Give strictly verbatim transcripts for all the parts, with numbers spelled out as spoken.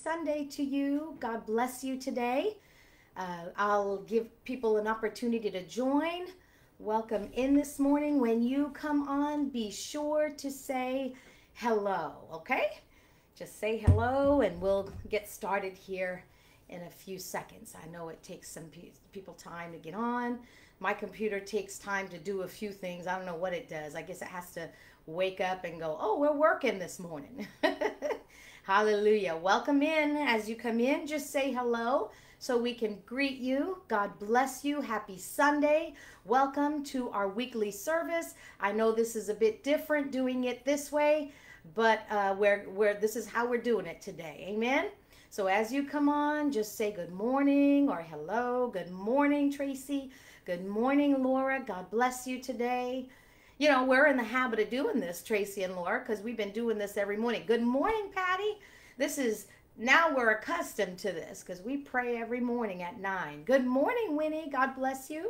Sunday to you. God bless you today. Uh, I'll give people an opportunity to join. Welcome in this morning. When you come on, be sure to say hello, okay? Just say hello and we'll get started here in a few seconds. I know it takes some pe- people time to get on. My computer takes time to do a few things. I don't know what it does. I guess it has to wake up and go, oh, we're working this morning. Hallelujah. Welcome in. As you come in, just say hello so we can greet you. God bless you. Happy Sunday. Welcome to our weekly service. I know this is a bit different doing it this way, but uh, we're, we're, this is how we're doing it today. Amen. So as you come on, just say good morning or hello. Good morning, Tracy. Good morning, Laura. God bless you today. You know, we're in the habit of doing this, Tracy and Laura, because we've been doing this every morning. Good morning, Patty. This is, now we're accustomed to this because we pray every morning at nine. Good morning, Winnie. God bless you.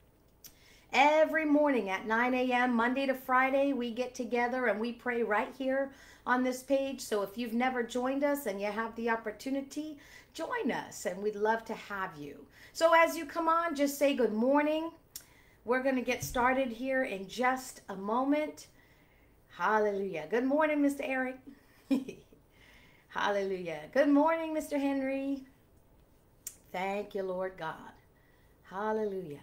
Every morning at nine a.m., Monday to Friday, we get together and we pray right here on this page. So if you've never joined us and you have the opportunity, join us and we'd love to have you. So as you come on, just say good morning. We're going to get started here in just a moment. Hallelujah. Good morning, Mister Eric. Hallelujah. Good morning, Mister Henry. Thank you, Lord God. Hallelujah.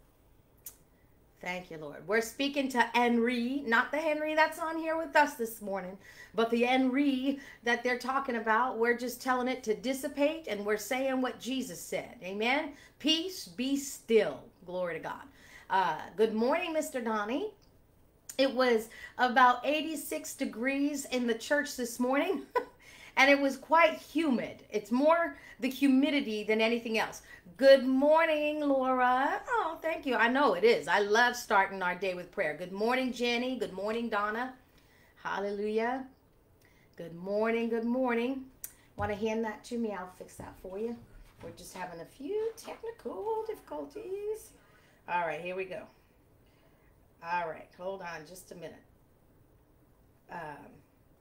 Thank you, Lord. We're speaking to Henry, not the Henry that's on here with us this morning, but the Henry that they're talking about. We're just telling it to dissipate, and we're saying what Jesus said. Amen. Peace, be still. Glory to God. Uh, good morning, Mister Donnie. It was about eighty-six degrees in the church this morning, and it was quite humid. It's more the humidity than anything else. Good morning, Laura. Oh, thank you. I know it is. I love starting our day with prayer. Good morning, Jenny. Good morning, Donna. Hallelujah. Good morning. Good morning. Want to hand that to me? I'll fix that for you. We're just having a few technical difficulties. All right, here we go. All right, hold on just a minute. Um,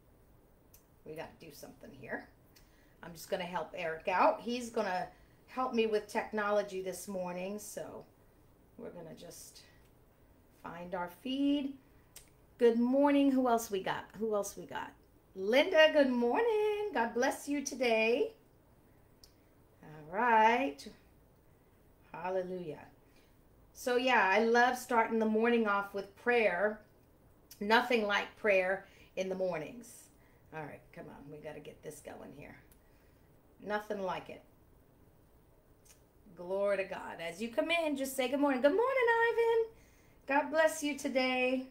we got to do something here. I'm just going to help Eric out. He's going to help me with technology this morning, so we're going to just find our feed. Good morning. Who else we got? Who else we got? Linda, good morning. God bless you today. All right. Hallelujah. So yeah, I love starting the morning off with prayer. Nothing like prayer in the mornings. All right, come on. We got to get this going here. Nothing like it. Glory to God. As you come in, just say good morning. Good morning, Ivan. God bless you today.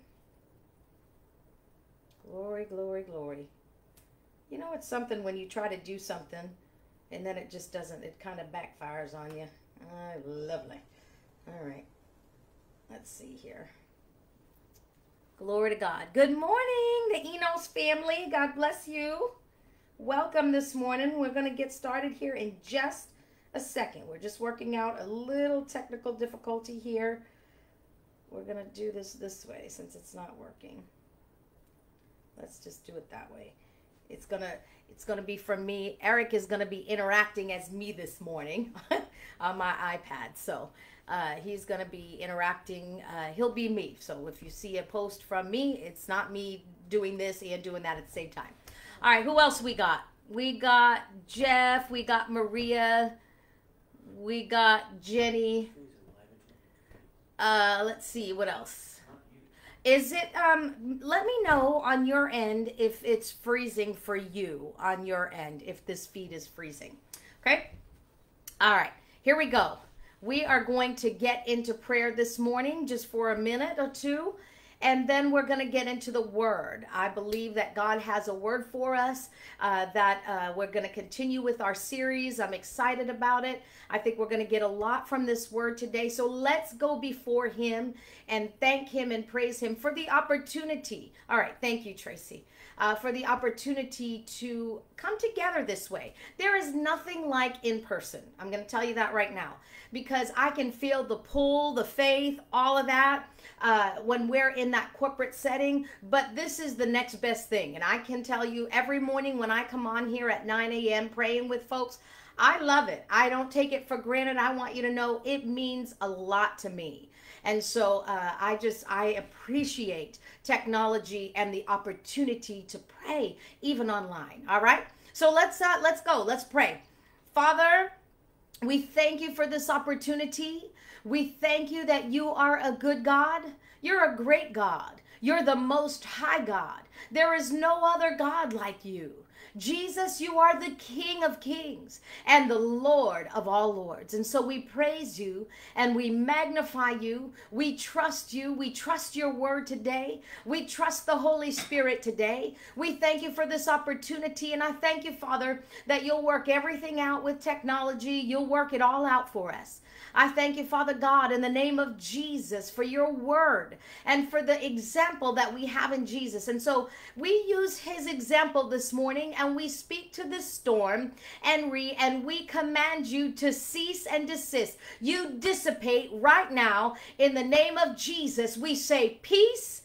Glory, glory, glory. You know, it's something when you try to do something and then it just doesn't, it kind of backfires on you. Oh, lovely. All right. Let's see here. Glory to God. Good morning, the Enos family. God bless you. Welcome this morning. We're going to get started here in just a second. We're just working out a little technical difficulty here. We're going to do this this way since it's not working. Let's just do it that way. It's going to it's going to be from me. Eric is going to be interacting as me this morning on my iPad. So Uh, he's going to be interacting. Uh, he'll be me. So if you see a post from me, it's not me doing this and doing that at the same time. All right, who else we got? We got Jeff. We got Maria. We got Jenny. Uh, let's see, what else? Is it, um, let me know on your end if it's freezing for you on your end, if this feed is freezing. Okay? All right, here we go. We are going to get into prayer this morning just for a minute or two, and then we're going to get into the word. I believe that God has a word for us, uh, that uh, we're going to continue with our series. I'm excited about it. I think we're going to get a lot from this word today. So let's go before him and thank him and praise him for the opportunity. All right. Thank you, Tracy. Uh, for the opportunity to come together this way. There is nothing like in person. I'm going to tell you that right now, because I can feel the pull, the faith, all of that uh, when we're in in that corporate setting, but this is the next best thing. And I can tell you every morning when I come on here at nine a.m. praying with folks, I love it. I don't take it for granted. I want you to know it means a lot to me. And so uh, I just, I appreciate technology and the opportunity to pray even online. All right. So let's, uh, let's go. Let's pray. Father, we thank you for this opportunity. We thank you that you are a good God. You're a great God. You're the most high God. There is no other God like you. Jesus, you are the King of kings and the Lord of all lords. And so we praise you and we magnify you. We trust you. We trust your word today. We trust the Holy Spirit today. We thank you for this opportunity. And I thank you, Father, that you'll work everything out with technology. You'll work it all out for us. I thank you, Father God, in the name of Jesus, for your word and for the example that we have in Jesus. And so we use his example this morning, and we speak to this storm and re and we command you to cease and desist. You dissipate right now in the name of Jesus. We say, peace,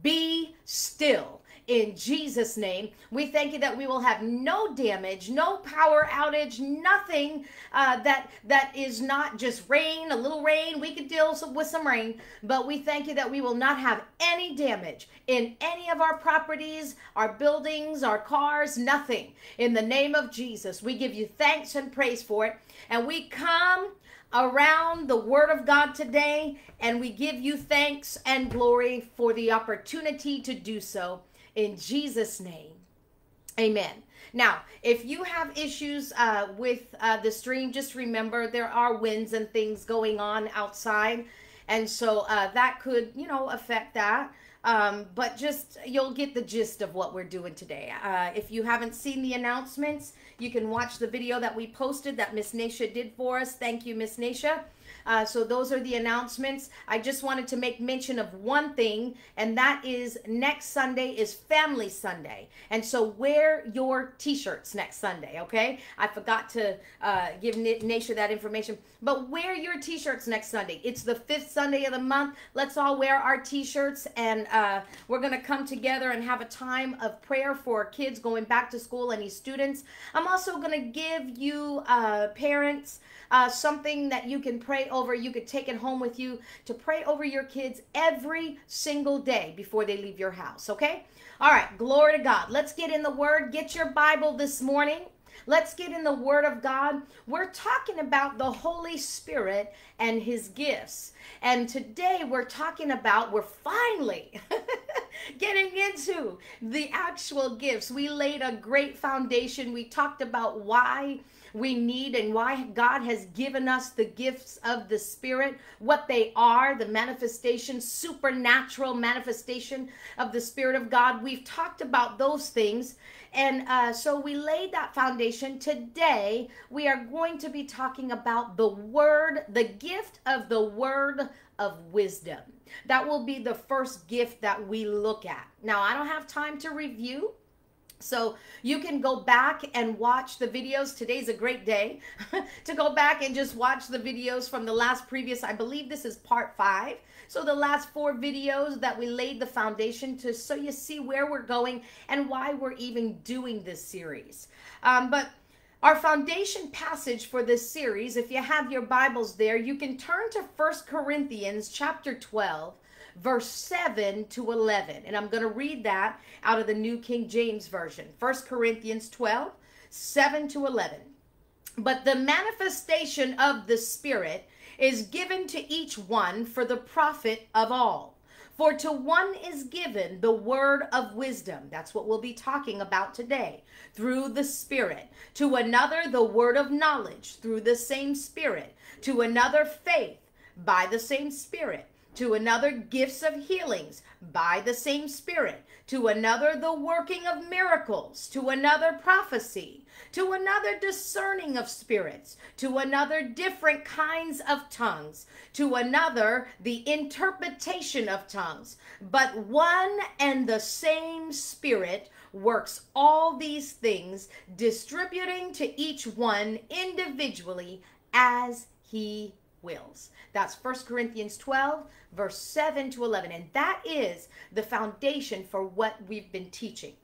be still. In Jesus' name, we thank you that we will have no damage, no power outage, nothing uh, that that is not just rain, a little rain. We could deal with some rain, but we thank you that we will not have any damage in any of our properties, our buildings, our cars, nothing. In the name of Jesus, we give you thanks and praise for it, and we come around the word of God today, and we give you thanks and glory for the opportunity to do so. In Jesus' name, amen. Now, if you have issues uh, with uh, the stream, just remember there are winds and things going on outside. And so uh, that could, you know, affect that. Um, but just, you'll get the gist of what we're doing today. Uh, if you haven't seen the announcements, you can watch the video that we posted that Miss Nasha did for us. Thank you, Miss Nasha. Uh, so those are the announcements. I just wanted to make mention of one thing, and that is next Sunday is Family Sunday. And so wear your t-shirts next Sunday, okay? I forgot to uh, give Nasha that information, but wear your t-shirts next Sunday. It's the fifth Sunday of the month. Let's all wear our t-shirts, and uh, we're going to come together and have a time of prayer for our kids going back to school, any students. I'm also going to give you uh, parents Uh, something that you can pray over. You could take it home with you to pray over your kids every single day before they leave your house, okay? All right, glory to God. Let's get in the Word. Get your Bible this morning. Let's get in the Word of God. We're talking about the Holy Spirit and His gifts. And today we're talking about, we're finally getting into the actual gifts. We laid a great foundation. We talked about why we need and why God has given us the gifts of the Spirit, what they are, the manifestation, supernatural manifestation of the Spirit of God. We've talked about those things. And uh, so we laid that foundation. Today, we are going to be talking about the word, the gift of the word of wisdom. That will be the first gift that we look at. Now, I don't have time to review, so you can go back and watch the videos. Today's a great day to go back and just watch the videos from the last previous, I believe this is part five. So the last four videos that we laid the foundation to, so you see where we're going and why we're even doing this series. Um, but our foundation passage for this series, if you have your Bibles there, you can turn to First Corinthians chapter twelve. Verse seven to eleven. And I'm going to read that out of the New King James Version. First Corinthians twelve, seven to eleven. But the manifestation of the Spirit is given to each one for the profit of all. For to one is given the word of wisdom. That's what we'll be talking about today. Through the Spirit. To another, the word of knowledge. Through the same Spirit. To another, faith. By the same Spirit. To another, gifts of healings by the same Spirit. To another, the working of miracles. To another, prophecy. To another, discerning of spirits. To another, different kinds of tongues. To another, the interpretation of tongues. But one and the same Spirit works all these things, distributing to each one individually as He wills. That's First Corinthians twelve, verse seven to eleven. And that is the foundation for what we've been teaching.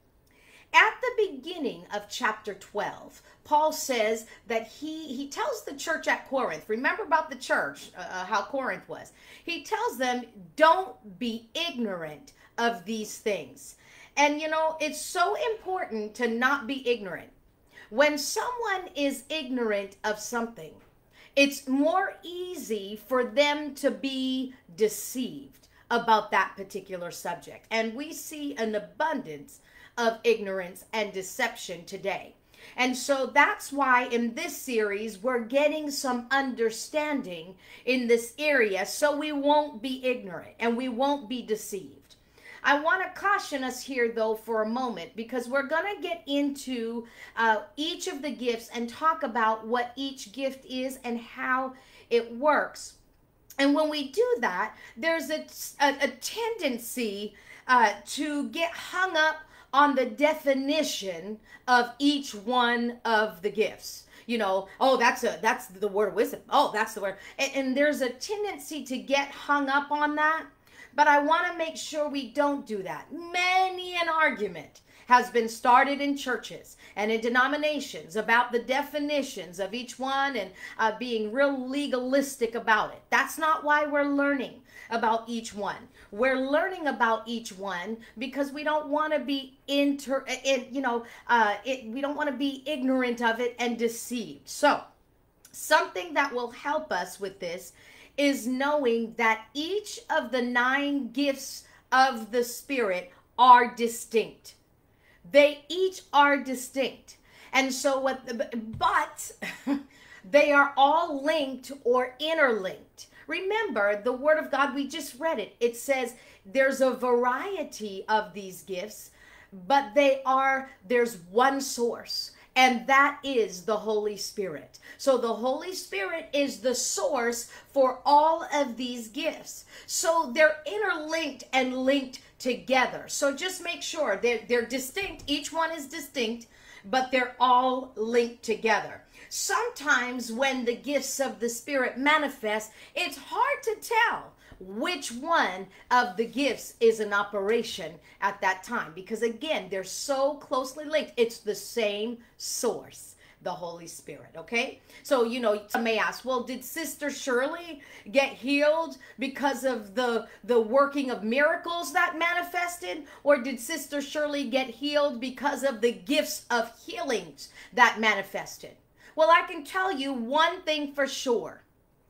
At the beginning of chapter twelve, Paul says that he, he tells the church at Corinth, remember about the church, uh, how Corinth was. He tells them, don't be ignorant of these things. And you know, it's so important to not be ignorant. When someone is ignorant of something, it's more easy for them to be deceived about that particular subject. And we see an abundance of ignorance and deception today. And so that's why in this series, we're getting some understanding in this area so we won't be ignorant and we won't be deceived. I want to caution us here, though, for a moment, because we're going to get into uh, each of the gifts and talk about what each gift is and how it works. And when we do that, there's a, a, a tendency uh, to get hung up on the definition of each one of the gifts. You know, oh, that's a that's the word of wisdom. Oh, that's the word. And, and there's a tendency to get hung up on that. But I want to make sure we don't do that. Many an argument has been started in churches and in denominations about the definitions of each one and uh, being real legalistic about it. That's not why we're learning about each one. We're learning about each one because we don't want to be inter, in, you know, uh, it, we don't want to be ignorant of it and deceived. So, something that will help us with this is knowing that each of the nine gifts of the Spirit are distinct. They each are distinct. And so what the, but they are all linked or interlinked. Remember, the Word of God, we just read it. It says there's a variety of these gifts, but they are, there's one source, and that is the Holy Spirit. So the Holy Spirit is the source for all of these gifts. So they're interlinked and linked together. So just make sure they're, they're distinct. Each one is distinct, but they're all linked together. Sometimes when the gifts of the Spirit manifest, it's hard to tell which one of the gifts is in operation at that time. Because again, they're so closely linked. It's the same source, the Holy Spirit, okay? So, you know, some may ask, well, did Sister Shirley get healed because of the, the working of miracles that manifested? Or did Sister Shirley get healed because of the gifts of healings that manifested? Well, I can tell you one thing for sure.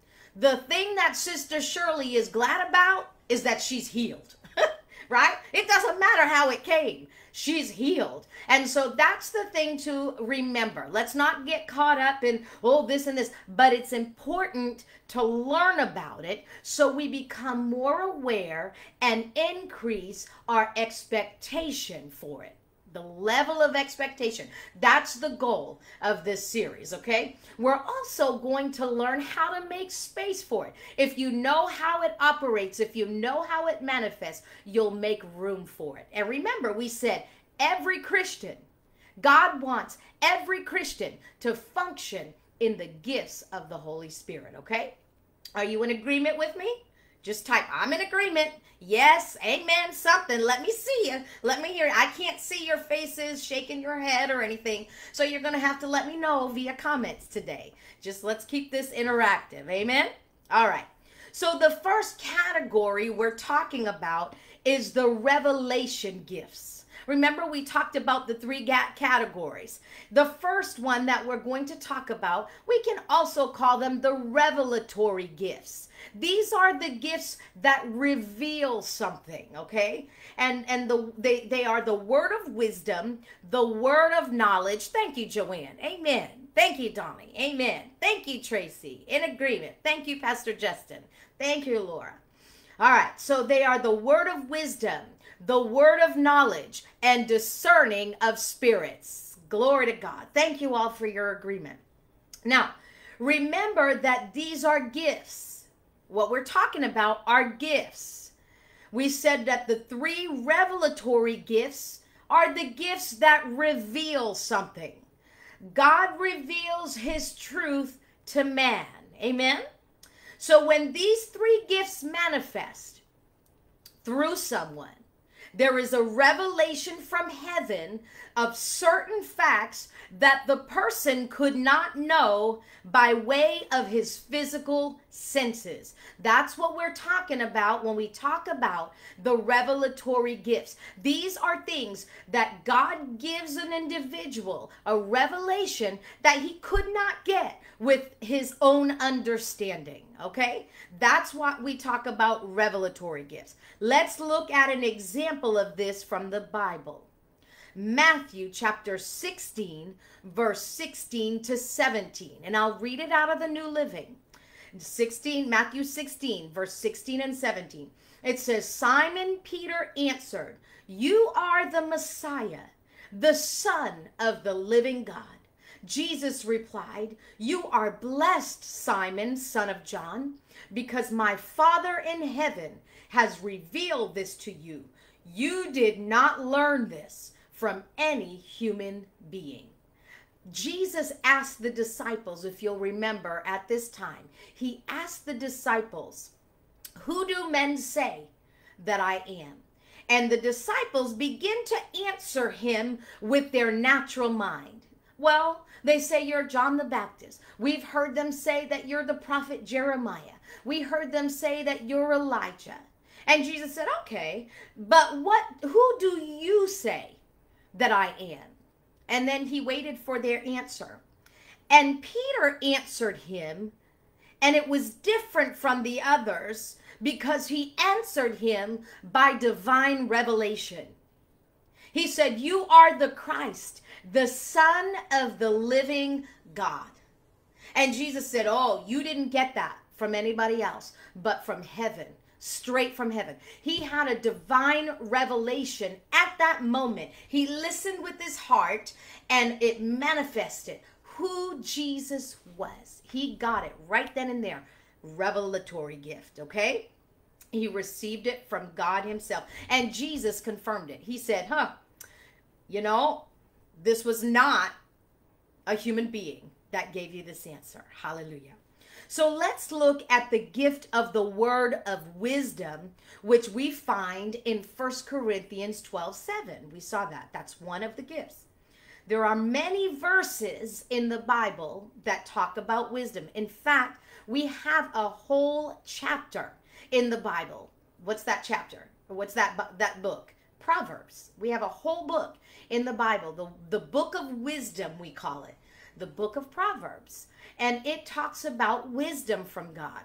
The thing that Sister Shirley is glad about is that she's healed, right? It doesn't matter how it came. She's healed. And so that's the thing to remember. Let's not get caught up in, oh, this and this. But it's important to learn about it so we become more aware and increase our expectation for it. The level of expectation. That's the goal of this series, okay? We're also going to learn how to make space for it. If you know how it operates, if you know how it manifests, you'll make room for it. And remember, we said every Christian, God wants every Christian to function in the gifts of the Holy Spirit, okay? Are you in agreement with me? Just type, I'm in agreement. Yes, amen, something. Let me see you. Let me hear you. I can't see your faces shaking your head or anything. So you're going to have to let me know via comments today. Just let's keep this interactive. Amen? All right. So the first category we're talking about is the revelation gifts. Remember, we talked about the three categories. The first one that we're going to talk about, we can also call them the revelatory gifts. These are the gifts that reveal something, okay? And and the they, they are the word of wisdom, the word of knowledge. Thank you, Joanne. Amen. Thank you, Donnie. Amen. Thank you, Tracy. In agreement. Thank you, Pastor Justin. Thank you, Laura. All right, so they are the word of wisdom, the word of knowledge, and discerning of spirits. Glory to God. Thank you all for your agreement. Now, remember that these are gifts. What we're talking about are gifts. We said that the three revelatory gifts are the gifts that reveal something. God reveals his truth to man. Amen? So when these three gifts manifest through someone, there is a revelation from heaven of certain facts that the person could not know by way of his physical senses. That's what we're talking about when we talk about the revelatory gifts. These are things that God gives an individual, a revelation that he could not get with his own understanding, okay? That's what we talk about revelatory gifts. Let's look at an example of this from the Bible. Matthew chapter sixteen, verse sixteen to seventeen. And I'll read it out of the New Living. sixteen, Matthew sixteen, verse sixteen and seventeen. It says, Simon Peter answered, "You are the Messiah, the Son of the living God." Jesus replied, "You are blessed, Simon, son of John, because my Father in heaven has revealed this to you. You did not learn this from any human being." Jesus asked the disciples, if you'll remember at this time, he asked the disciples, "Who do men say that I am?" And the disciples begin to answer him with their natural mind. Well, they say you're John the Baptist. We've heard them say that you're the prophet Jeremiah. We heard them say that you're Elijah. And Jesus said, okay, but what, who do you say that I am? And then he waited for their answer. And Peter answered him, and it was different from the others because he answered him by divine revelation. He said, "You are the Christ, the Son of the living God." And Jesus said, "Oh, you didn't get that from anybody else, but from heaven. Straight from heaven." He had a divine revelation at that moment. He listened with his heart and it manifested who Jesus was. He got it right then and there. Revelatory gift, okay? He received it from God himself. And Jesus confirmed it. He said, huh, you know, this was not a human being that gave you this answer. Hallelujah. So let's look at the gift of the word of wisdom, which we find in First Corinthians twelve seven. We saw that. That's one of the gifts. There are many verses in the Bible that talk about wisdom. In fact, we have a whole chapter in the Bible. What's that chapter? Or what's that, that book? Proverbs. We have a whole book in the Bible, the, the book of wisdom, we call it, the book of Proverbs. And it talks about wisdom from God.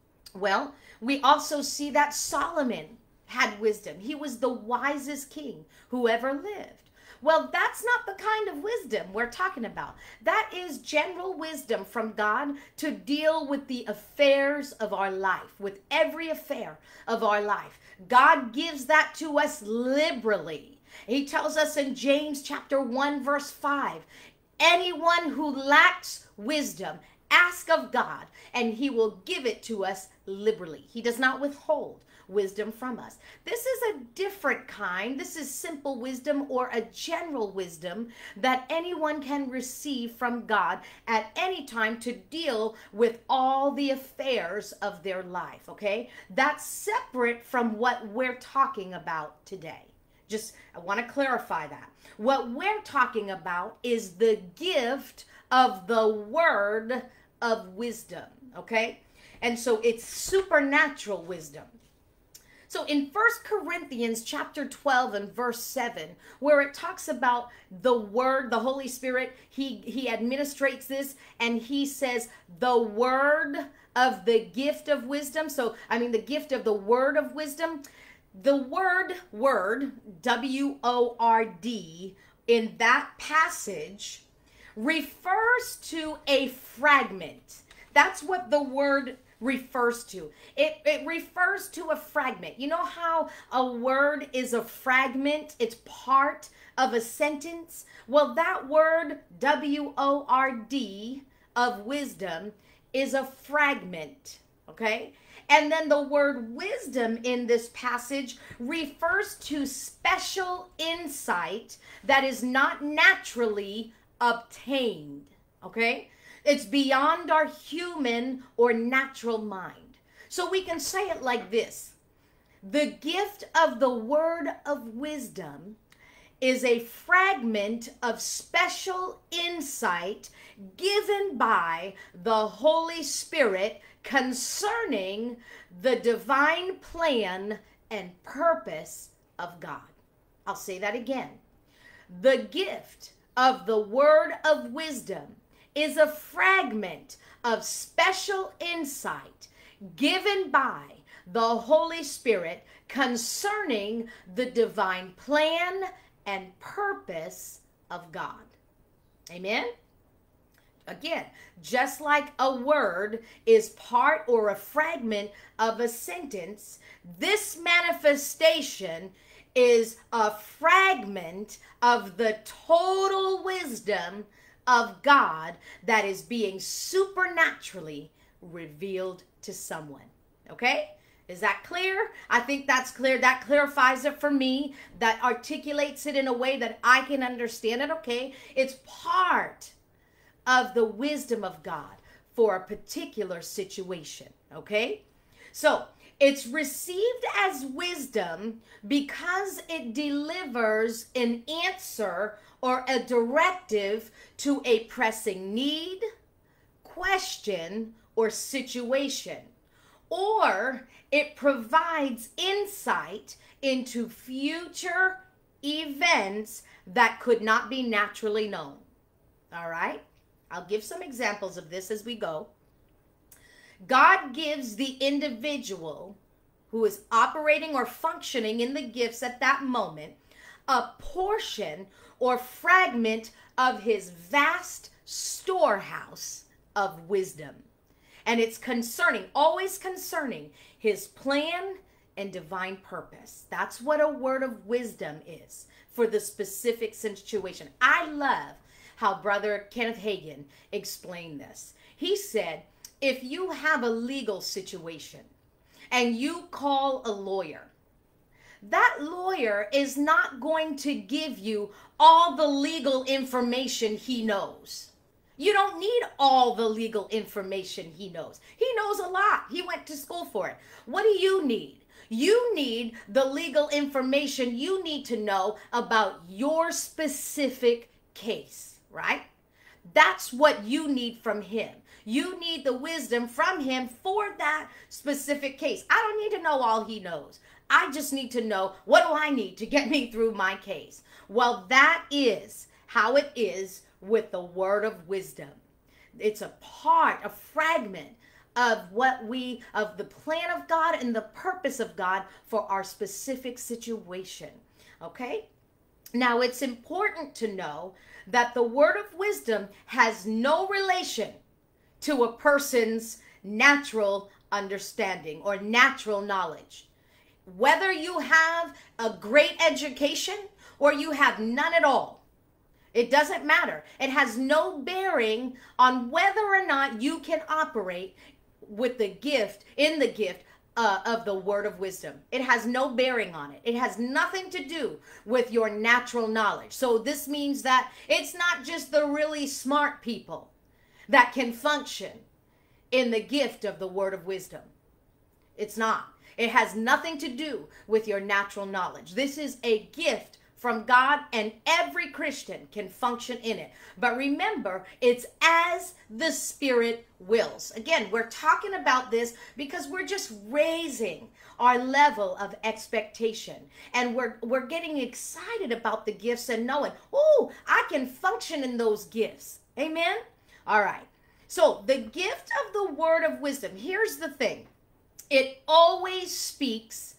Well, we also see that Solomon had wisdom. He was the wisest king who ever lived. Well, that's not the kind of wisdom we're talking about. That is general wisdom from God to deal with the affairs of our life, with every affair of our life. God gives that to us liberally. He tells us in James chapter one, verse five, anyone who lacks wisdom, ask of God, and he will give it to us liberally. He does not withhold wisdom from us. This is a different kind. This is simple wisdom or a general wisdom that anyone can receive from God at any time to deal with all the affairs of their life, okay? That's separate from what we're talking about today. Just, I want to clarify that. What we're talking about is the gift of the word of wisdom, okay? And so it's supernatural wisdom. So in First Corinthians chapter twelve and verse seven, where it talks about the word, the Holy Spirit, he, he administrates this and he says the word of the gift of wisdom. So, I mean, the gift of the word of wisdom. The word, word, W O R D, in that passage refers to a fragment. That's what the word refers to. It, it refers to a fragment. You know how a word is a fragment? It's part of a sentence. Well, that word, W O R D, of wisdom, is a fragment, okay? And then the word wisdom in this passage refers to special insight that is not naturally obtained, okay? It's beyond our human or natural mind. So we can say it like this. The gift of the word of wisdom is a fragment of special insight given by the Holy Spirit concerning the divine plan and purpose of God. I'll say that again. The gift of the word of wisdom is a fragment of special insight given by the Holy Spirit concerning the divine plan and purpose of God. Amen? Again, just like a word is part or a fragment of a sentence, this manifestation is a fragment of the total wisdom of God that is being supernaturally revealed to someone. Okay? Is that clear? I think that's clear. That clarifies it for me. That articulates it in a way that I can understand it. Okay? It's part of the wisdom of God for a particular situation. Okay? So, it's received as wisdom because it delivers an answer or a directive to a pressing need, question, or situation. Or it provides insight into future events that could not be naturally known. All right? I'll give some examples of this as we go. God gives the individual who is operating or functioning in the gifts at that moment a portion or fragment of his vast storehouse of wisdom. And it's concerning, always concerning, his plan and divine purpose. That's what a word of wisdom is for the specific situation. I love how Brother Kenneth Hagin explained this. He said, if you have a legal situation and you call a lawyer, that lawyer is not going to give you all the legal information he knows. You don't need all the legal information he knows. He knows a lot. He went to school for it. What do you need? You need the legal information you need to know about your specific case, right? That's what you need from him. You need the wisdom from him for that specific case. I don't need to know all he knows. I just need to know, what do I need to get me through my case? Well, that is how it is with the word of wisdom. It's a part, a fragment of what we, of the plan of God and the purpose of God for our specific situation. Okay? Now, it's important to know that the word of wisdom has no relation to a person's natural understanding or natural knowledge. Whether you have a great education or you have none at all, it doesn't matter. It has no bearing on whether or not you can operate with the gift, in the gift uh, of the word of wisdom. It has no bearing on it. It has nothing to do with your natural knowledge. So this means that it's not just the really smart people that can function in the gift of the word of wisdom. It's not. It has nothing to do with your natural knowledge. This is a gift from God, and every Christian can function in it. But remember, it's as the Spirit wills. Again, we're talking about this because we're just raising our level of expectation. And we're, we're getting excited about the gifts and knowing, oh, I can function in those gifts. Amen? All right. So the gift of the word of wisdom, here's the thing. It always speaks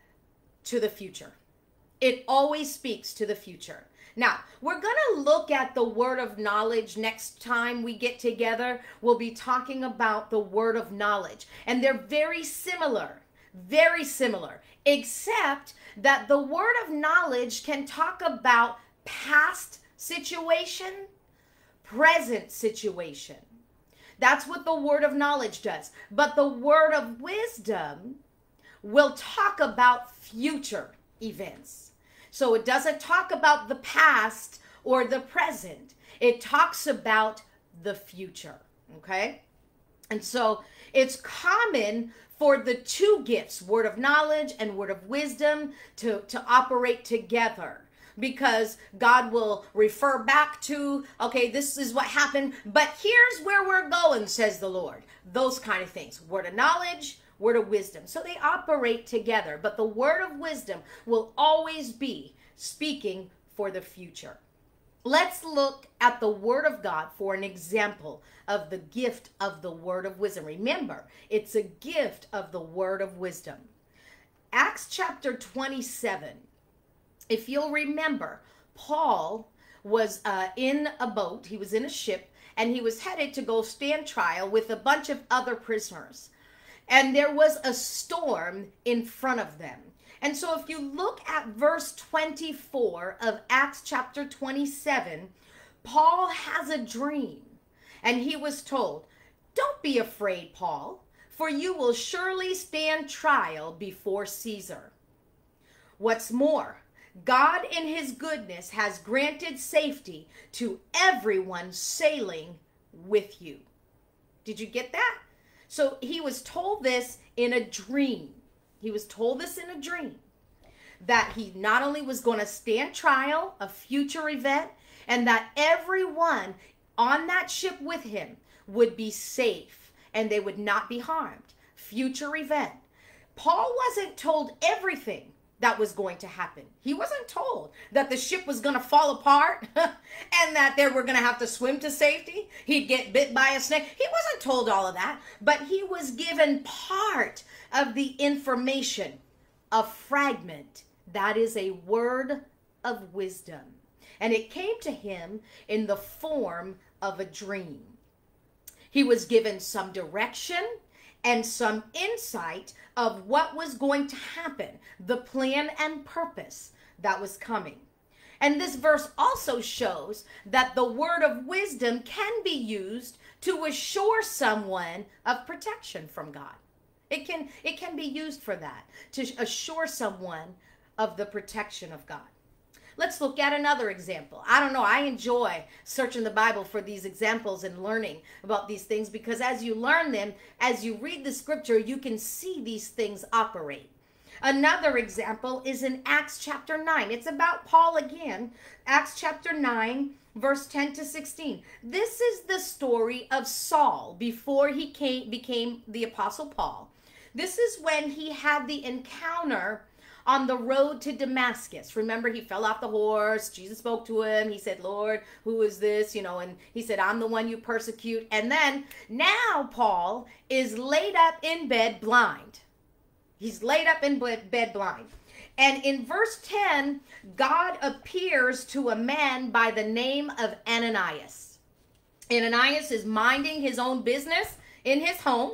to the future. It always speaks to the future. Now, we're going to look at the word of knowledge next time we get together. We'll be talking about the word of knowledge. And they're very similar, very similar, except that the word of knowledge can talk about past situation, present situation. That's what the word of knowledge does. But the word of wisdom will talk about future events. So it doesn't talk about the past or the present. It talks about the future. Okay? And so it's common for the two gifts, word of knowledge and word of wisdom, to, to operate together. Because God will refer back to, okay, this is what happened, but here's where we're going, says the Lord. Those kind of things. Word of knowledge, word of wisdom. So they operate together, but the word of wisdom will always be speaking for the future. Let's look at the word of God for an example of the gift of the word of wisdom. Remember, it's a gift of the word of wisdom. Acts chapter twenty-seven. If you'll remember, Paul was uh, in a boat, he was in a ship, and he was headed to go stand trial with a bunch of other prisoners. And there was a storm in front of them. And so if you look at verse twenty-four of Acts chapter twenty-seven, Paul has a dream. And he was told, "Don't be afraid, Paul, for you will surely stand trial before Caesar. What's more, God in his goodness has granted safety to everyone sailing with you." Did you get that? So he was told this in a dream. He was told this in a dream, that he not only was going to stand trial, a future event, and that everyone on that ship with him would be safe and they would not be harmed. Future event. Paul wasn't told everything that was going to happen. He wasn't told that the ship was going to fall apart and that they were going to have to swim to safety. He'd get bit by a snake. He wasn't told all of that, but he was given part of the information, a fragment. That is a word of wisdom. And it came to him in the form of a dream. He was given some direction and some insight of what was going to happen, the plan and purpose that was coming. And this verse also shows that the word of wisdom can be used to assure someone of protection from God. It can, it can be used for that, to assure someone of the protection of God. Let's look at another example. I don't know, I enjoy searching the Bible for these examples and learning about these things, because as you learn them, as you read the scripture, you can see these things operate. Another example is in Acts chapter nine. It's about Paul again. Acts chapter nine, verse ten to sixteen. This is the story of Saul before he came, became the Apostle Paul. This is when he had the encounter on the road to Damascus. Remember, he fell off the horse. Jesus spoke to him. He said, "Lord, who is this?" You know, and he said, "I'm the one you persecute." And then now Paul is laid up in bed blind. He's laid up in bed blind. And in verse ten, God appears to a man by the name of Ananias. Ananias is minding his own business in his home,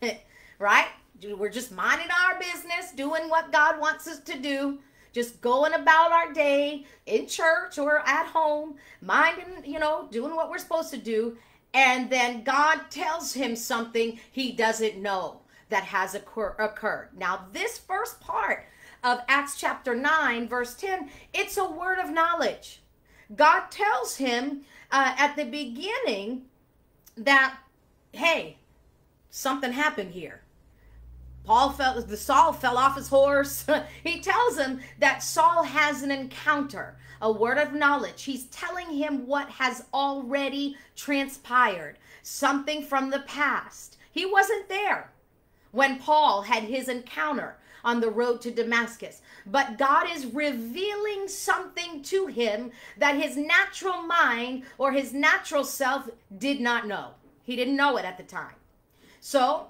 right? We're just minding our business, doing what God wants us to do, just going about our day in church or at home, minding, you know, doing what we're supposed to do. And then God tells him something he doesn't know that has occur- occurred. Now, this first part of Acts chapter nine, verse ten, it's a word of knowledge. God tells him uh, at the beginning that, hey, something happened here. Paul fell, the Saul fell off his horse. He tells him that Saul has an encounter, a word of knowledge. He's telling him what has already transpired, something from the past. He wasn't there when Paul had his encounter on the road to Damascus, but God is revealing something to him that his natural mind or his natural self did not know. He didn't know it at the time. So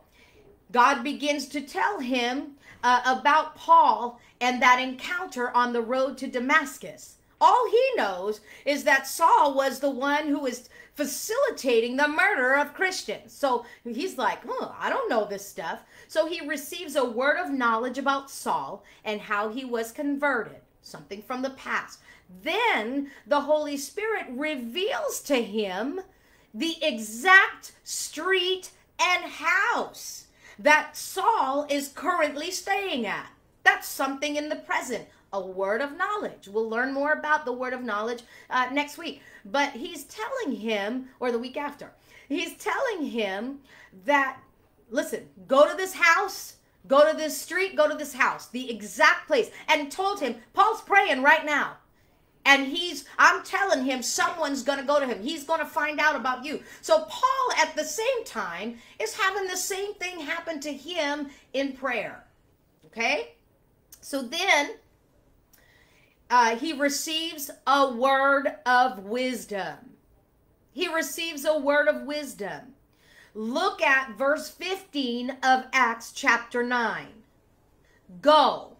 God begins to tell him uh, about Paul and that encounter on the road to Damascus. All he knows is that Saul was the one who was facilitating the murder of Christians. So he's like, oh, I don't know this stuff. So he receives a word of knowledge about Saul and how he was converted, something from the past. Then the Holy Spirit reveals to him the exact street and house that Saul is currently staying at. That's something in the present, a word of knowledge. We'll learn more about the word of knowledge uh, next week. But he's telling him, or the week after, he's telling him that, listen, go to this house, go to this street, go to this house, the exact place. And told him, Paul's praying right now. And he's, I'm telling him, someone's going to go to him. He's going to find out about you. So Paul, at the same time, is having the same thing happen to him in prayer. Okay? So then, uh, he receives a word of wisdom. He receives a word of wisdom. Look at verse fifteen of Acts chapter nine. Go.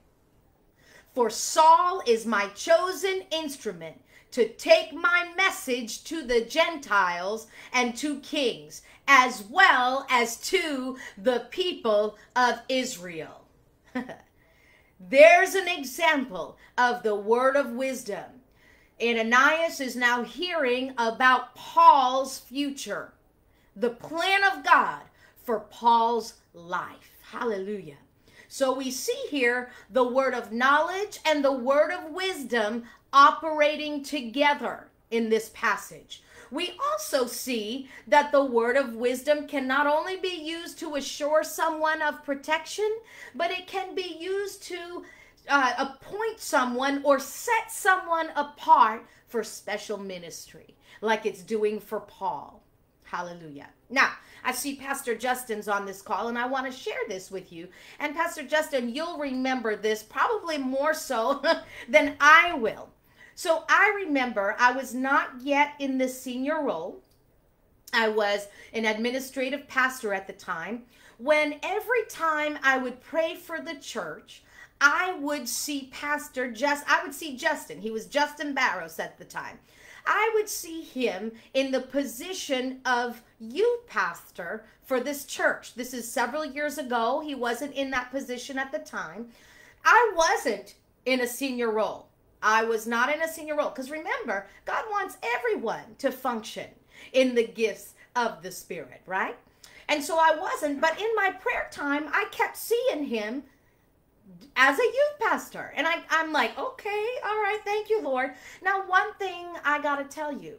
For Saul is my chosen instrument to take my message to the Gentiles and to kings, as well as to the people of Israel. There's an example of the word of wisdom. Ananias is now hearing about Paul's future, the plan of God for Paul's life. Hallelujah. So we see here the word of knowledge and the word of wisdom operating together in this passage. We also see that the word of wisdom can not only be used to assure someone of protection, but it can be used to uh, appoint someone or set someone apart for special ministry, like it's doing for Paul. Hallelujah. Now, I see Pastor Justin's on this call, and I want to share this with you. And Pastor Justin, you'll remember this probably more so than I will. So I remember I was not yet in the senior role. I was an administrative pastor at the time, when every time I would pray for the church, I would see Pastor Just, I would see Justin. He was Justin Barros at the time. I would see him in the position of youth pastor for this church. This is several years ago. He wasn't in that position at the time. I wasn't in a senior role. I was not in a senior role. Because remember, God wants everyone to function in the gifts of the Spirit, right? And so I wasn't. But in my prayer time, I kept seeing him as a youth pastor. And I, I'm like, okay, all right, thank you, Lord. Now, one thing I got to tell you.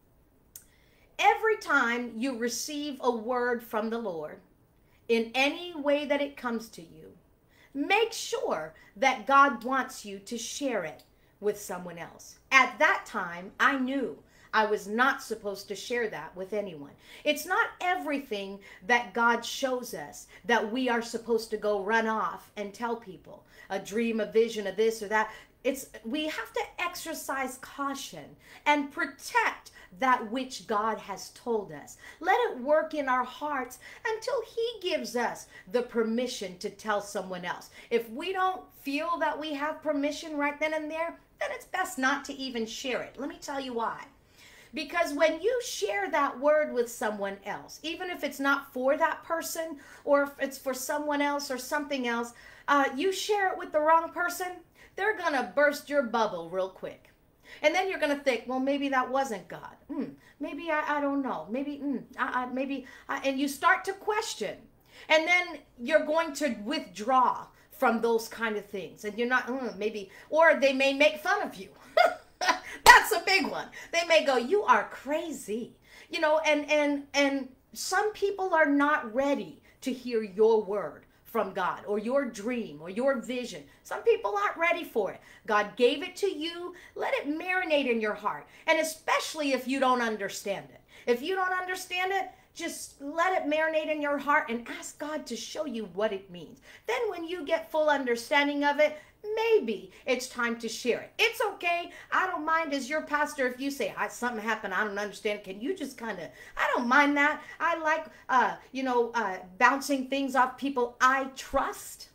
Every time you receive a word from the Lord, in any way that it comes to you, make sure that God wants you to share it with someone else. At that time, I knew I was not supposed to share that with anyone. It's not everything that God shows us that we are supposed to go run off and tell people. A dream, a vision, of this or that. It's, we have to exercise caution and protect that which God has told us. Let it work in our hearts until He gives us the permission to tell someone else. If we don't feel that we have permission right then and there, then it's best not to even share it. Let me tell you why. Because when you share that word with someone else, even if it's not for that person or if it's for someone else or something else, uh, you share it with the wrong person, they're going to burst your bubble real quick. And then you're going to think, well, maybe that wasn't God. Mm, maybe I, I don't know. Maybe, mm, I, I, maybe, I, and you start to question. And then you're going to withdraw from those kind of things. And you're not, mm, maybe, or they may make fun of you. That's a big one. They may go, you are crazy. You know, and, and, and some people are not ready to hear your word from God or your dream or your vision. Some people aren't ready for it. God gave it to you. Let it marinate in your heart. And especially if you don't understand it. If you don't understand it, just let it marinate in your heart and ask God to show you what it means. Then when you get full understanding of it, maybe it's time to share it. It's okay. I don't mind as your pastor if you say, I, something happened, I don't understand. Can you just kind of, I don't mind that. I like, uh, you know, uh, bouncing things off people I trust.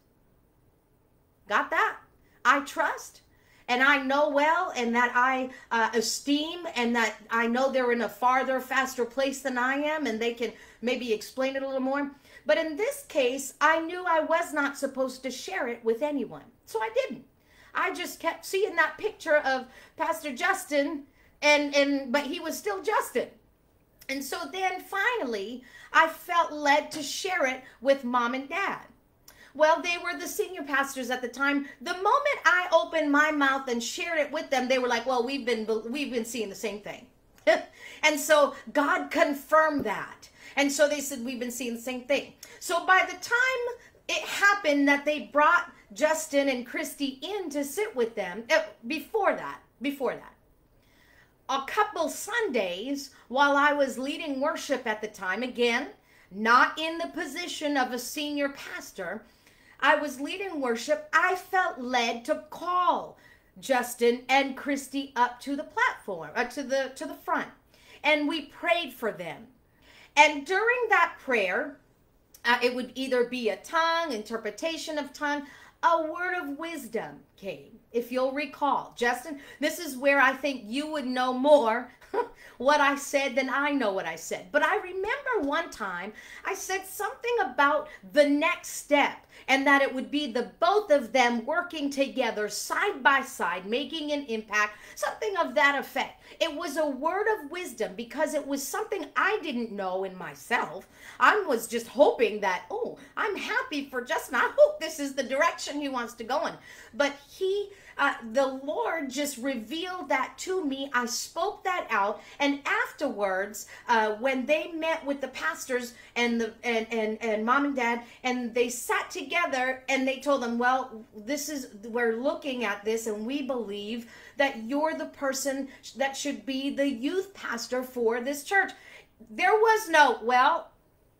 Got that? I trust. And I know well, and that I uh, esteem, and that I know they're in a farther, faster place than I am, and they can maybe explain it a little more. But in this case, I knew I was not supposed to share it with anyone. So I didn't. I just kept seeing that picture of Pastor Justin, and, and but he was still Justin. And so then finally, I felt led to share it with Mom and Dad. Well, they were the senior pastors at the time. The moment I opened my mouth and shared it with them, they were like, well, we've been we've been seeing the same thing. And so God confirmed that. And so they said, we've been seeing the same thing. So by the time it happened that they brought Justin and Christy in to sit with them, uh, before that, before that, a couple Sundays while I was leading worship at the time, again, not in the position of a senior pastor, I was leading worship. I felt led to call Justin and Christy up to the platform, uh, to the to the front, and we prayed for them. And during that prayer, uh, it would either be a tongue, interpretation of tongue, a word of wisdom came. If you'll recall, Justin, this is where I think you would know more what I said than I know what I said. But I remember one time I said something about the next step, and that it would be the both of them working together side by side, making an impact, something of that effect. It was a word of wisdom because it was something I didn't know in myself. I was just hoping that, oh, I'm happy for Justin. I hope this is the direction he wants to go in. But he, uh, the Lord just revealed that to me. I spoke that out. And afterwards, uh, when they met with the pastors and the and, and, and mom and dad, and they sat together and they told them, well, this is, we're looking at this and we believe that you're the person that should be the youth pastor for this church. There was no, well,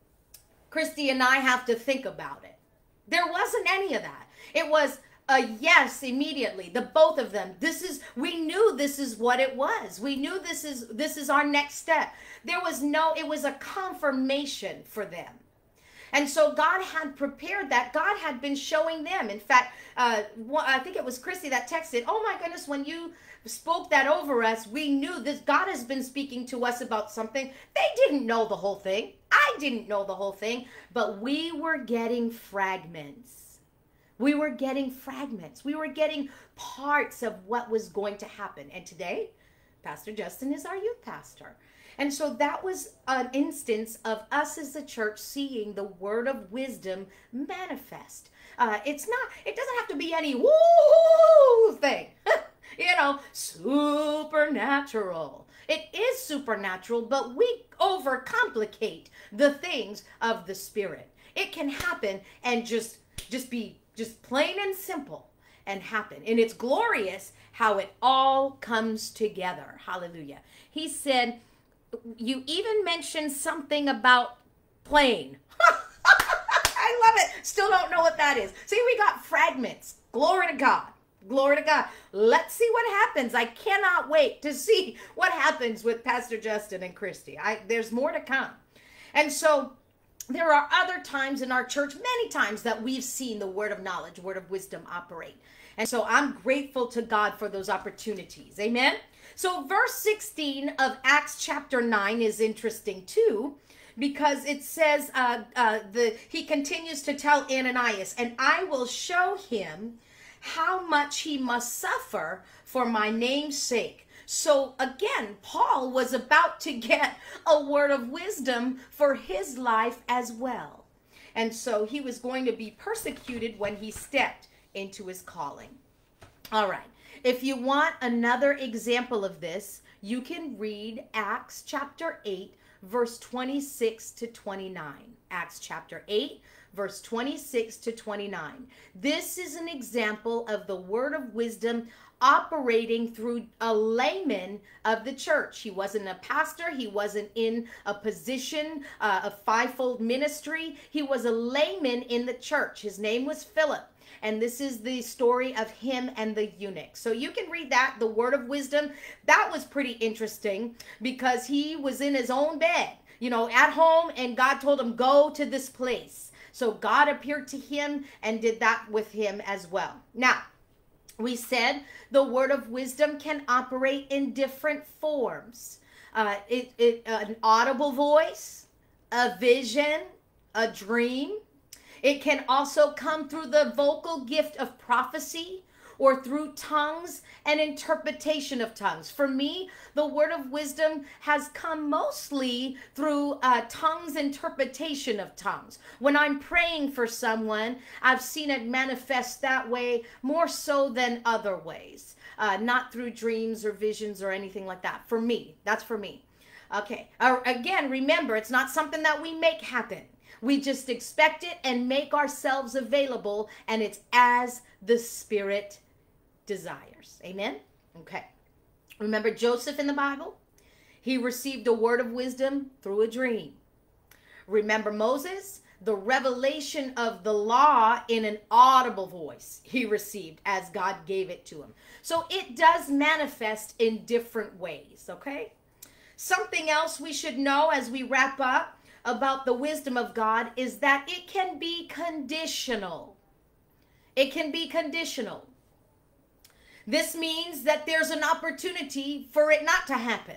Christy and I have to think about it. There wasn't any of that. It was a yes immediately. The both of them. This is, we knew this is what it was. We knew this is this is our next step. There was no, it was a confirmation for them. And so God had prepared that. God had been showing them. In fact, uh, I think it was Christy that texted, oh my goodness, when you spoke that over us, we knew this. God has been speaking to us about something. They didn't know the whole thing. I didn't know the whole thing, but we were getting fragments. We were getting fragments. We were getting parts of what was going to happen. And today, Pastor Justin is our youth pastor. And so that was an instance of us as the church seeing the word of wisdom manifest. Uh, it's not, it doesn't have to be any woo thing, you know, supernatural. It is supernatural, but we overcomplicate the things of the Spirit. It can happen and just, just be just plain and simple and happen. And it's glorious how it all comes together. Hallelujah. He said, you even mentioned something about plain. I love it. Still don't know what that is. See, we got fragments. Glory to God. Glory to God. Let's see what happens. I cannot wait to see what happens with Pastor Justin and Christy. I, there's more to come. And so there are other times in our church, many times, that we've seen the word of knowledge, word of wisdom operate. And so I'm grateful to God for those opportunities. Amen. So verse sixteen of Acts chapter nine is interesting too, because it says, uh, uh, the he continues to tell Ananias, and I will show him how much he must suffer for my name's sake. So again, Paul was about to get a word of wisdom for his life as well. And so he was going to be persecuted when he stepped into his calling. All right. If you want another example of this, you can read Acts chapter eight, verse twenty-six to twenty-nine. Acts chapter eight, verse twenty-six to twenty-nine. This is an example of the word of wisdom operating through a layman of the church. He wasn't a pastor. He wasn't in a position, uh, a fivefold ministry. He was a layman in the church. His name was Philip. And this is the story of him and the eunuch. So you can read that, the word of wisdom. That was pretty interesting because he was in his own bed, you know, at home, and God told him, go to this place. So God appeared to him and did that with him as well. Now, we said the word of wisdom can operate in different forms. Uh, it, it, uh, an audible voice, a vision, a dream. It can also come through the vocal gift of prophecy or through tongues and interpretation of tongues. For me, the word of wisdom has come mostly through uh, tongues, interpretation of tongues. When I'm praying for someone, I've seen it manifest that way more so than other ways. uh, not through dreams or visions or anything like that. For me, that's for me. Okay. Uh, again, remember, it's not something that we make happen. We just expect it and make ourselves available, and it's as the Spirit desires. Amen? Okay. Remember Joseph in the Bible? He received a word of wisdom through a dream. Remember Moses? The revelation of the law in an audible voice he received as God gave it to him. So it does manifest in different ways, okay? Something else we should know as we wrap up about the wisdom of God is that it can be conditional. It can be conditional. This means that there's an opportunity for it not to happen.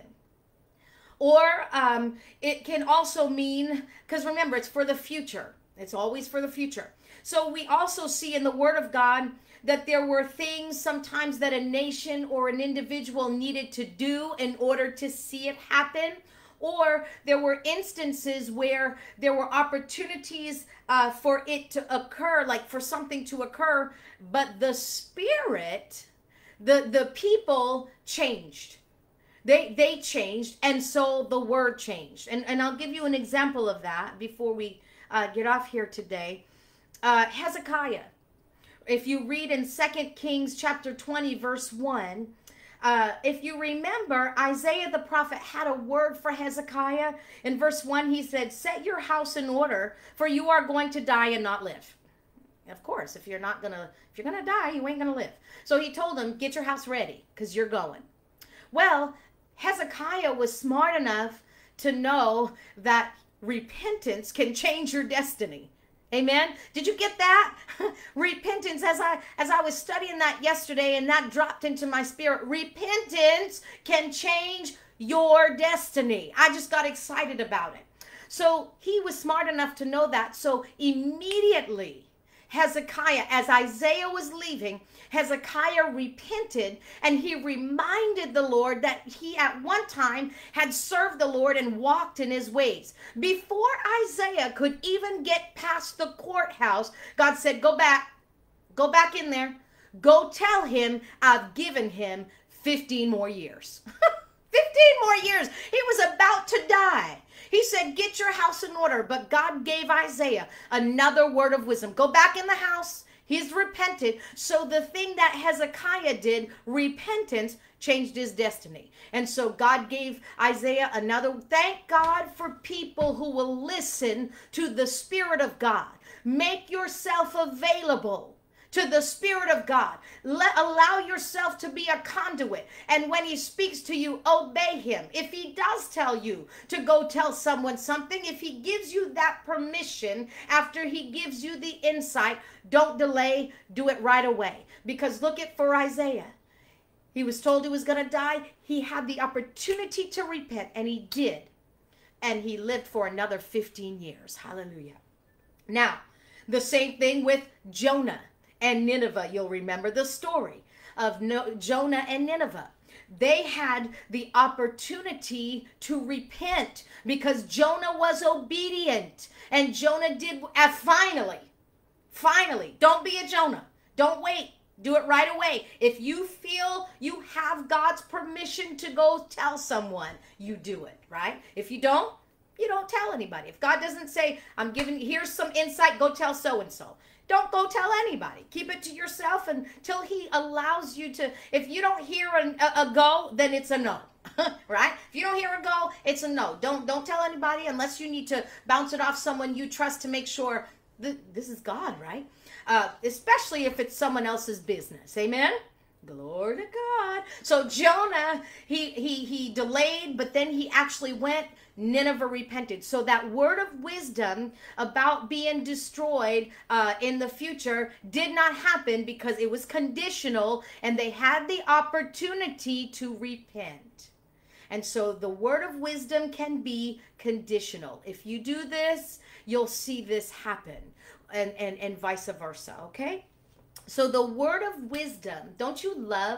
Or um, it can also mean, because remember, it's for the future. It's always for the future. So we also see in the Word of God that there were things sometimes that a nation or an individual needed to do in order to see it happen. Or there were instances where there were opportunities uh, for it to occur, like for something to occur, but the Spirit, the, the people changed. They they changed, and so the word changed. And, and I'll give you an example of that before we uh, get off here today. Uh, Hezekiah. If you read in Second Kings chapter twenty, verse one, uh, if you remember, Isaiah the prophet had a word for Hezekiah. In verse one, he said, set your house in order, for you are going to die and not live. Of course, if you're not going to, if you're going to die, you ain't going to live. So he told him, get your house ready, because you're going. Well, Hezekiah was smart enough to know that repentance can change your destiny. Amen. Did you get that? Repentance, as I as I was studying that yesterday and that dropped into my spirit, repentance can change your destiny. I just got excited about it. So he was smart enough to know that. So immediately, Hezekiah, as Isaiah was leaving, Hezekiah repented, and he reminded the Lord that he at one time had served the Lord and walked in his ways. Before Isaiah could even get past the courthouse, God said, go back, go back in there, go tell him I've given him fifteen more years. fifteen more years. He was about to die. He said, get your house in order. But God gave Isaiah another word of wisdom. Go back in the house. He's repented. So the thing that Hezekiah did, repentance, changed his destiny. And so God gave Isaiah another. Thank God for people who will listen to the Spirit of God. Make yourself available to the Spirit of God. Let, allow yourself to be a conduit. And when he speaks to you, obey him. If he does tell you to go tell someone something, if he gives you that permission after he gives you the insight, don't delay, do it right away. Because look at for Isaiah. He was told he was going to die. He had the opportunity to repent, and he did. And he lived for another fifteen years. Hallelujah. Now, the same thing with Jonah and Nineveh. You'll remember the story of no, Jonah and Nineveh. They had the opportunity to repent because Jonah was obedient. And Jonah did, uh, finally, finally, don't be a Jonah. Don't wait. Do it right away. If you feel you have God's permission to go tell someone, you do it, right? If you don't, you don't tell anybody. If God doesn't say, I'm giving, here's some insight, go tell so-and-so. Don't go tell anybody. Keep it to yourself until he allows you to. If you don't hear a, a, a go, then it's a no, right? If you don't hear a go, it's a no. Don't don't tell anybody unless you need to bounce it off someone you trust to make sure th- this is God, right? Uh, especially if it's someone else's business. Amen? Glory to God. So Jonah, he he he delayed, but then he actually went. Nineveh repented. So that word of wisdom about being destroyed uh, in the future did not happen because it was conditional and they had the opportunity to repent. And so the word of wisdom can be conditional. If you do this, you'll see this happen, and, and, and vice versa, okay? So the word of wisdom, don't you love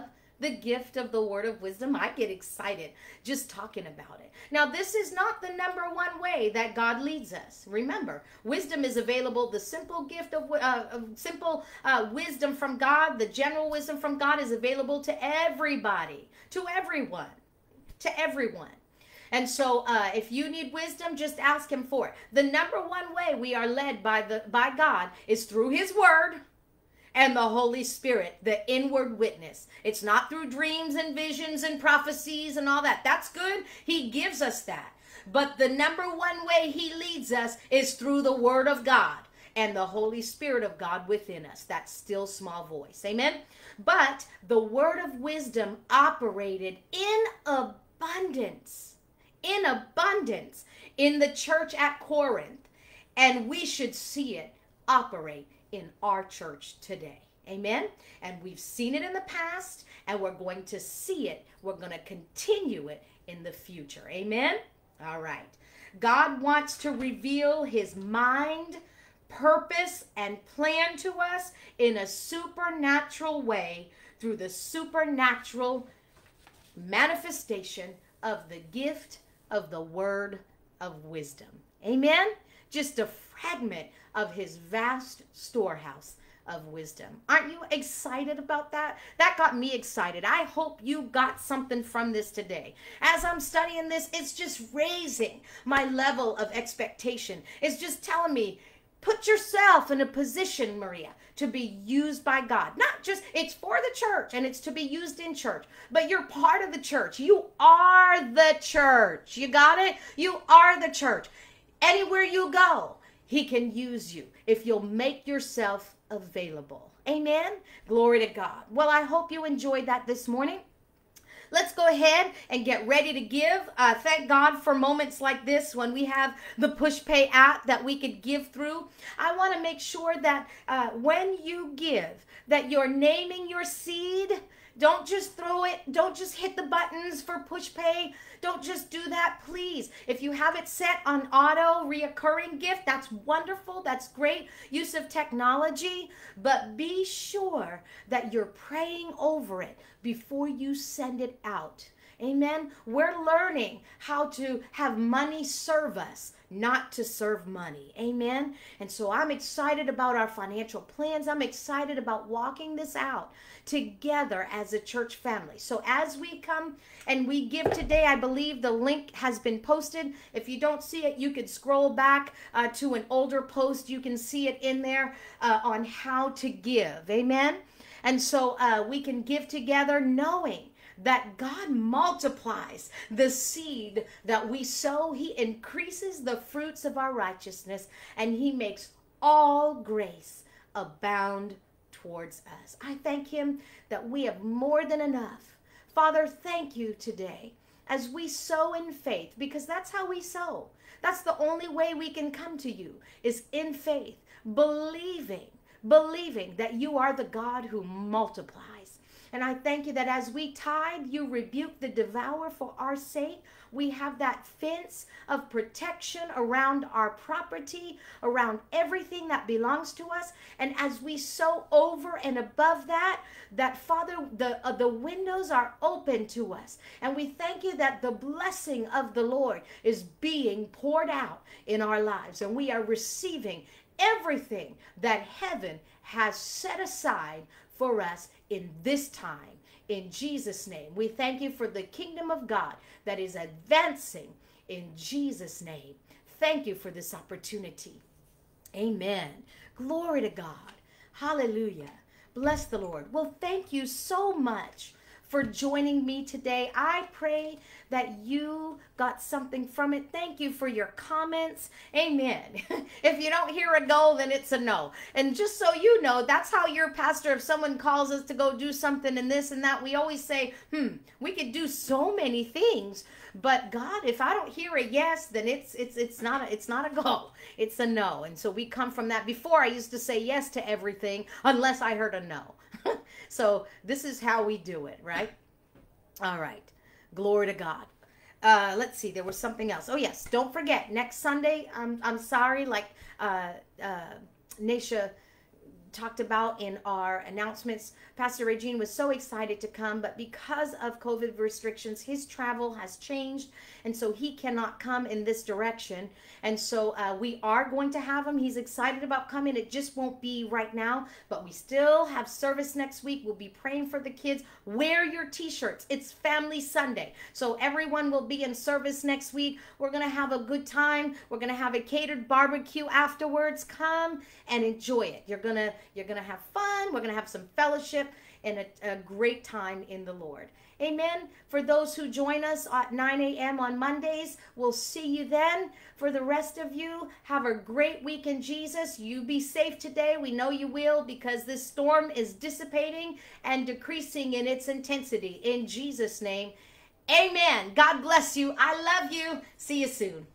the gift of the word of wisdom. I get excited just talking about it. Now, this is not the number one way that God leads us. Remember, wisdom is available. The simple gift of, uh, of simple uh, wisdom from God, the general wisdom from God is available to everybody, to everyone, to everyone. And so uh, if you need wisdom, just ask him for it. The number one way we are led by the by God is through his word and the Holy Spirit, the inward witness. It's not through dreams and visions and prophecies and all that. That's good. He gives us that. But the number one way he leads us is through the word of God and the Holy Spirit of God within us. That still small voice. Amen? But the word of wisdom operated in abundance. In abundance in the church at Corinth, and we should see it operate in our church today. Amen. And we've seen it in the past, and we're going to see it. We're going to continue it in the future. Amen. All right. God wants to reveal his mind, purpose, and plan to us in a supernatural way through the supernatural manifestation of the gift of the word of wisdom. Amen? Just a fragment of his vast storehouse of wisdom. Aren't you excited about that? That got me excited. I hope you got something from this today. As I'm studying this, it's just raising my level of expectation. It's just telling me, put yourself in a position, Maria, to be used by God. Not just, it's for the church and it's to be used in church, but you're part of the church. You are the church. You got it? You are the church. Anywhere you go, he can use you if you'll make yourself available. Amen? Glory to God. Well, I hope you enjoyed that this morning. Let's go ahead and get ready to give. Uh, thank God for moments like this when we have the PushPay app that we could give through. I want to make sure that uh, when you give, that you're naming your seed. Don't just throw it. Don't just hit the buttons for PushPay. Don't just do that, please. If you have it set on auto reoccurring gift, that's wonderful. That's great use of technology. But be sure that you're praying over it before you send it out. Amen. We're learning how to have money serve us, not to serve money. Amen. And so I'm excited about our financial plans. I'm excited about walking this out together as a church family. So as we come and we give today, I believe the link has been posted. If you don't see it, you could scroll back uh, to an older post. You can see it in there uh, on how to give. Amen. And so uh, we can give together knowing that God multiplies the seed that we sow. He increases the fruits of our righteousness, and he makes all grace abound towards us. I thank him that we have more than enough. Father, thank you today as we sow in faith, because that's how we sow. That's the only way we can come to you, is in faith, believing, believing that you are the God who multiplies. And I thank you that as we tithe, you rebuke the devourer for our sake. We have that fence of protection around our property, around everything that belongs to us. And as we sow over and above that, that Father, the, uh, the windows are open to us. And we thank you that the blessing of the Lord is being poured out in our lives. And we are receiving everything that heaven has set aside for us in this time. In Jesus' name, we thank you for the kingdom of God that is advancing in Jesus' name. Thank you for this opportunity. Amen. Glory to God. Hallelujah. Bless the Lord. Well, thank you so much for joining me today. I pray that you got something from it. Thank you for your comments. Amen. If you don't hear a go, then it's a no. And just so you know, that's how your pastor, if someone calls us to go do something and this and that, we always say, hmm, we could do so many things, but God, if I don't hear a yes, then it's it's it's not a, it's not a go. It's a no. And so we come from that. Before, I used to say yes to everything unless I heard a no. So this is how we do it, right? All right. Glory to God. Uh, let's see. There was something else. Oh, yes. Don't forget. Next Sunday, I'm, I'm sorry, like uh, uh, Nasha talked about in our announcements, Pastor Regine was so excited to come, but because of COVID restrictions, his travel has changed, and so he cannot come in this direction. And so uh, we are going to have him. He's excited about coming. It just won't be right now, but we still have service next week. We'll be praying for the kids. Wear your t-shirts. It's Family Sunday. So everyone will be in service next week. We're going to have a good time. We're going to have a catered barbecue afterwards. Come and enjoy it. You're going to you're going to have fun. We're going to have some fellowship and a, a great time in the Lord. Amen. For those who join us at nine a.m. on Mondays, we'll see you then. For the rest of you, have a great week in Jesus. You be safe today. We know you will, because this storm is dissipating and decreasing in its intensity. In Jesus' name, amen. God bless you. I love you. See you soon.